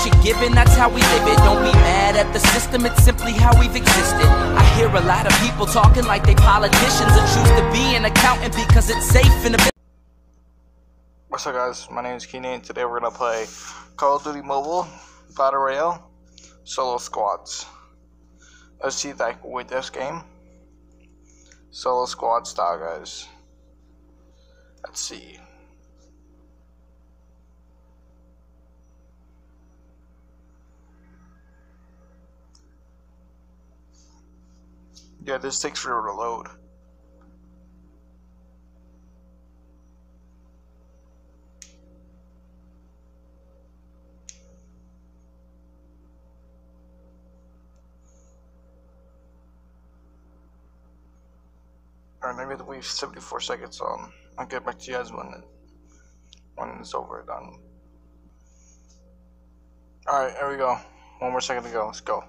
what you're given, that's how we live it. Don't be mad at the system, it's simply how we've existed. I hear a lot of people talking like they politicians and choose to be an accountant because it's safe in the business. What's up, guys? My name is Keenan, and today we're gonna play Call of Duty Mobile Battle Royale Solo Squads. Let's see if I can win this game. Solo Squad style, guys. Let's see. Yeah, this takes forever to load. Alright, maybe we have 74 seconds, so I'll get back to you guys when it's over, done. Alright, here we go. One more second to go. Let's go.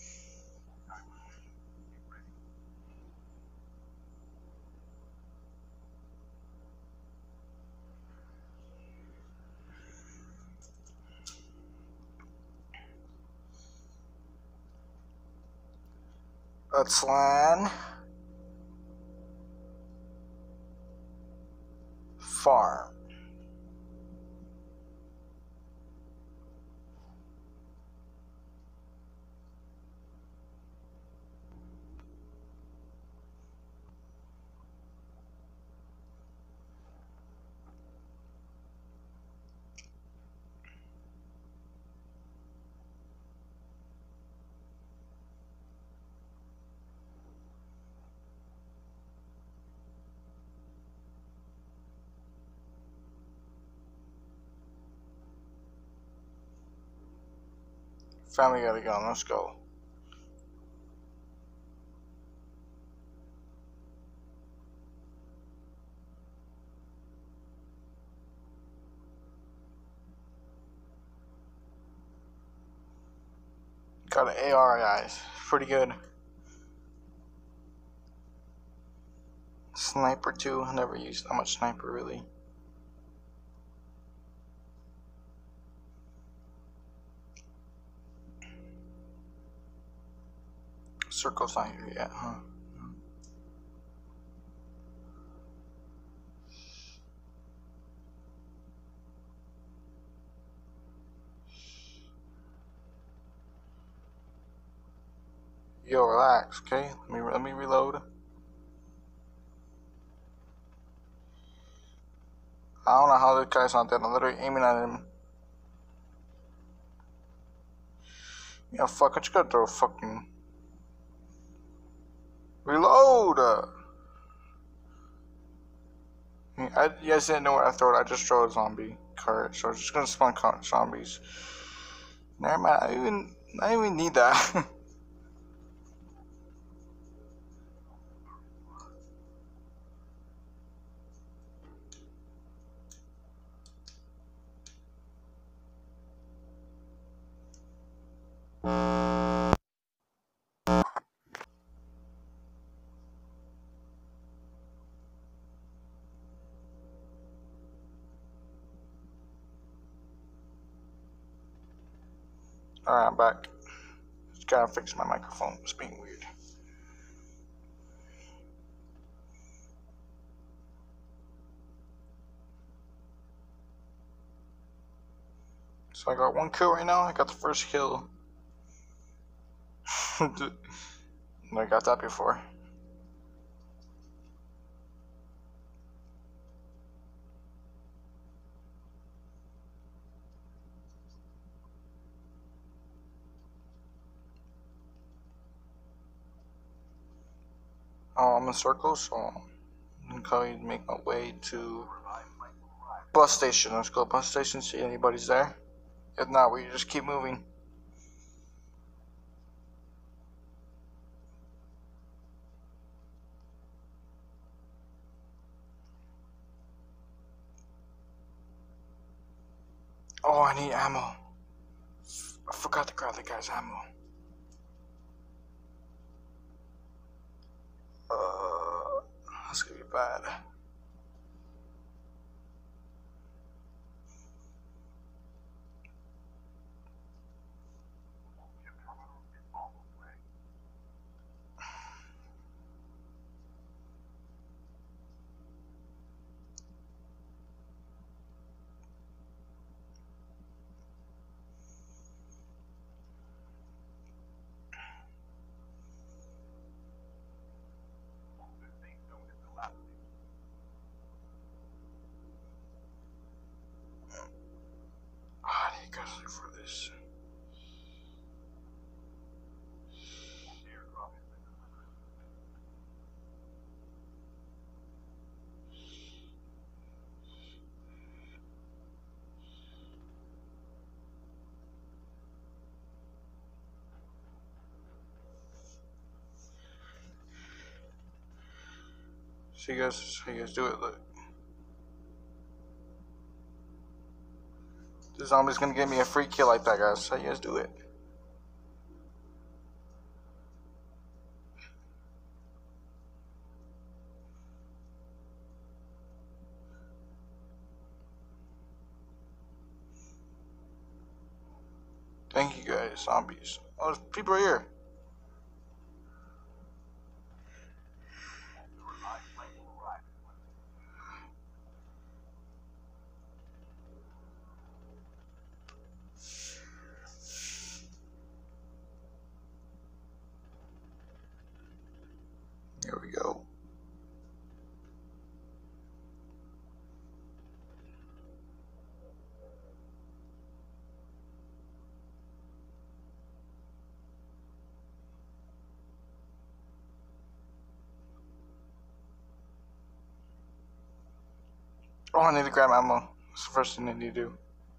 Let's land. Farm. Family gotta go. Let's go. Got an AR, guys. Pretty good. Sniper too. I never used that much sniper really. Circle's not here yet, huh? Yo, relax, okay? Let me reload. I don't know how this guy's not dead. I'm literally aiming at him. Yeah, fuck, I just gotta throw a fucking reload. You guys didn't know where I throw it. I just throw a zombie cart, so I'm just gonna spawn zombies. Never mind. I even need that. Alright, I'm back. Just gotta fix my microphone. It's being weird. So I got one kill right now. I got the first kill. I got that before. Oh, I'm in a circle, so I'm going to make my way to bus station. Let's go to bus station, see if anybody's there. If not, we just keep moving. Oh, I need ammo. I forgot to grab the guy's ammo. That's gonna be bad. So you guys do it. Look. The zombie's gonna give me a free kill like that, guys. How you guys do it? Thank you guys, zombies. Oh, there's people right here. Here we go. Oh, I need to grab ammo. That's the first thing I need to do.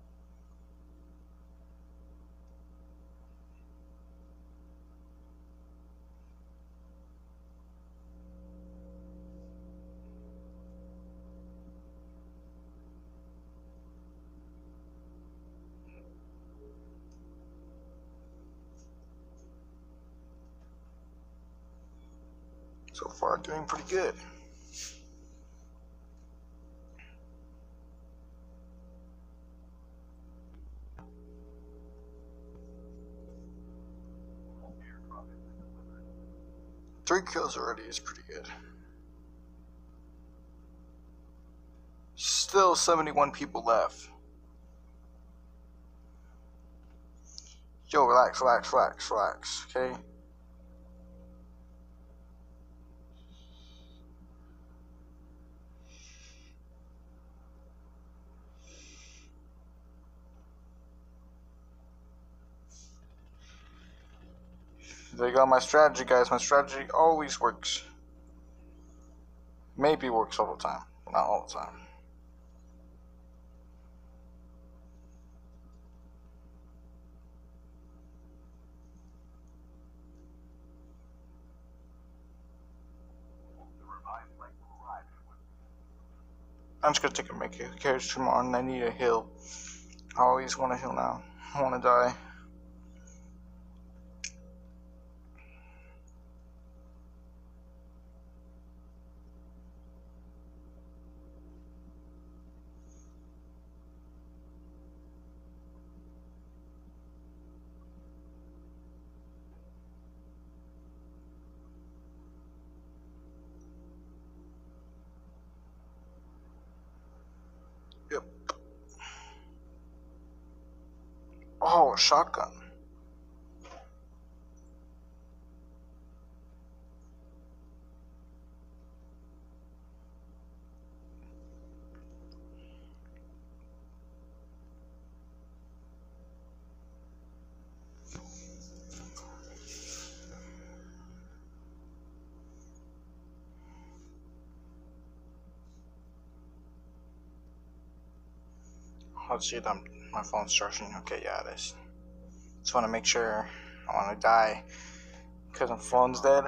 So far, doing pretty good. Three kills already is pretty good. Still 71 people left. Yo, relax, okay? There you go, my strategy, guys. My strategy always works. Maybe works all the time, not all the time. I'm just gonna take a carriage tomorrow, and I need a heal. I always want a heal now. I want to die. Yep. Oh, a shotgun. Let's see, my phone's charging. Okay, yeah, it is. Just want to make sure I want to die because my phone's dead.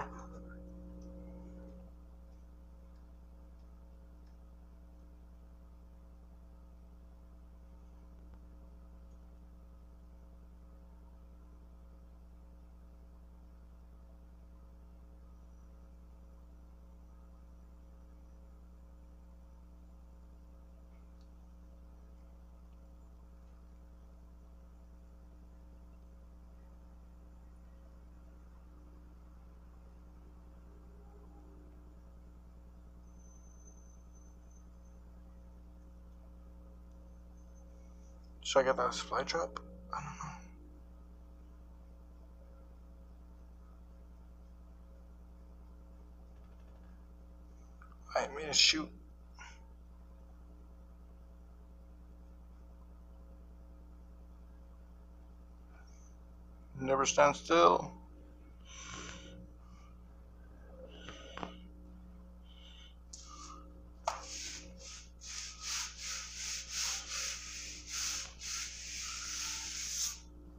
Should I get that supply drop? I don't know. I made a shoot. Never stand still.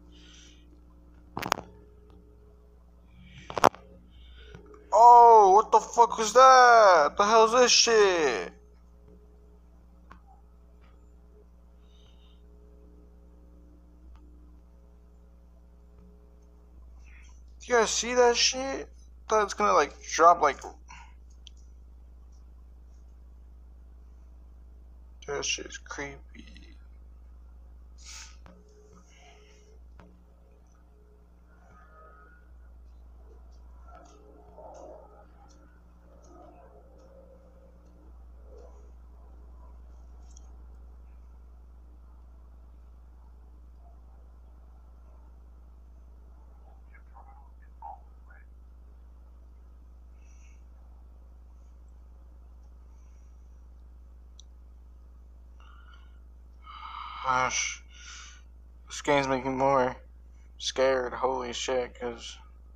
Oh, what the the fuck was that? The hell is this shit? You guys see that shit? Thought it's gonna like drop like. That shit's creepy. Gosh, this game's making me more scared. Holy shit, cause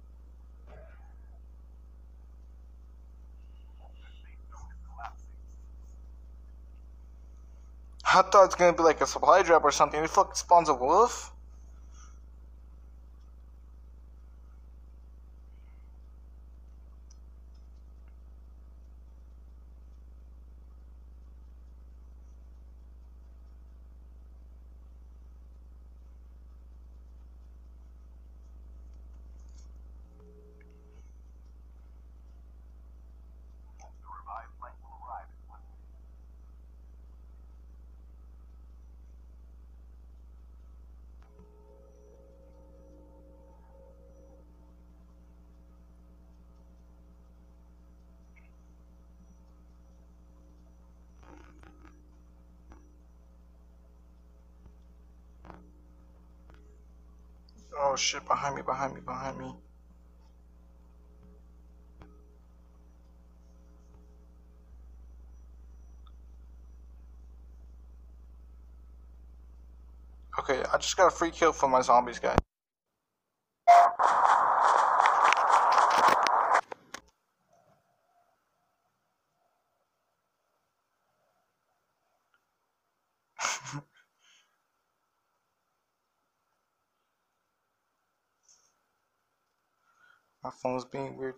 I thought it's gonna be like a supply drop or something. It fucking spawns a wolf. Oh shit! Behind me! Behind me! Behind me! Okay, I just got a free kill from my zombies, guys. My phone's being weird.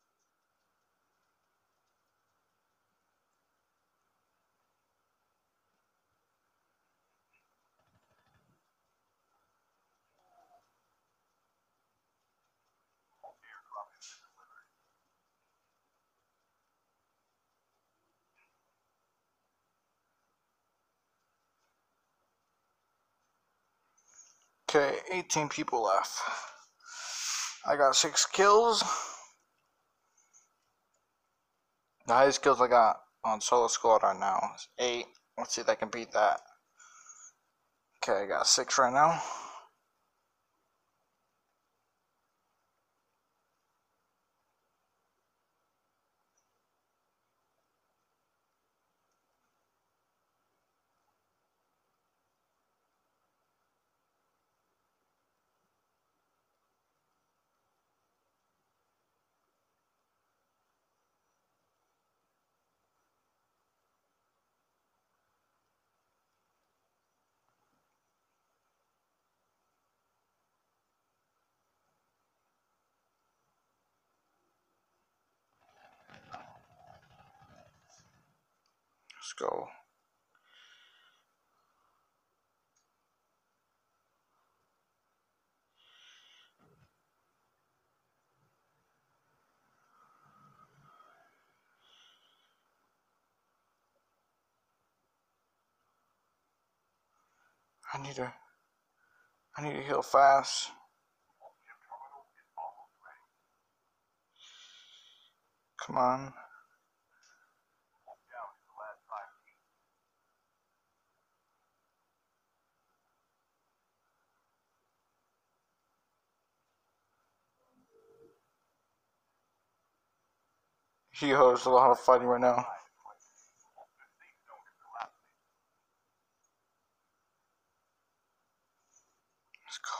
Okay, 18 people left. I got 6 kills. The highest kills I got on solo squad right now is 8. Let's see if I can beat that. Okay, I got 6 right now. Let's go. I need to heal fast. Come on. Yo, there's a lot of fighting right now. Let's go.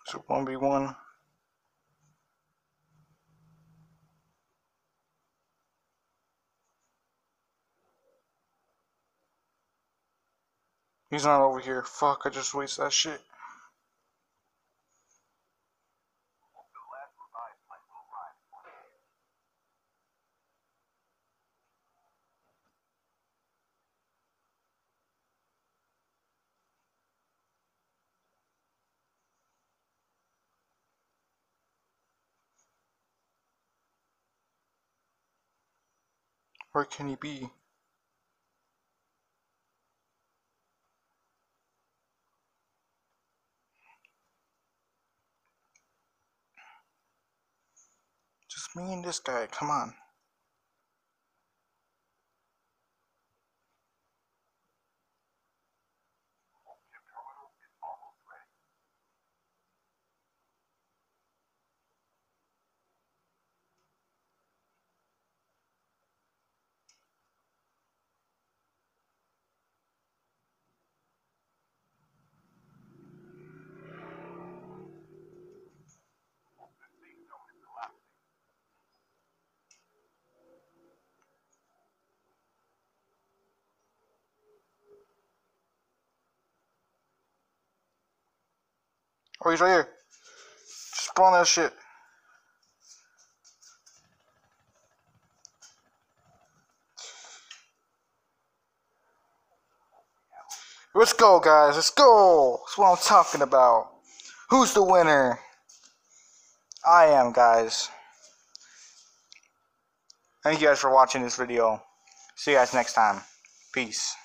So 1v1. He's not over here. Fuck, I just wasted that shit. Where can he be? Just me and this guy, come on. Oh, he's right here. Just spawn that shit. Let's go, guys. Let's go. That's what I'm talking about. Who's the winner? I am, guys. Thank you guys for watching this video. See you guys next time. Peace.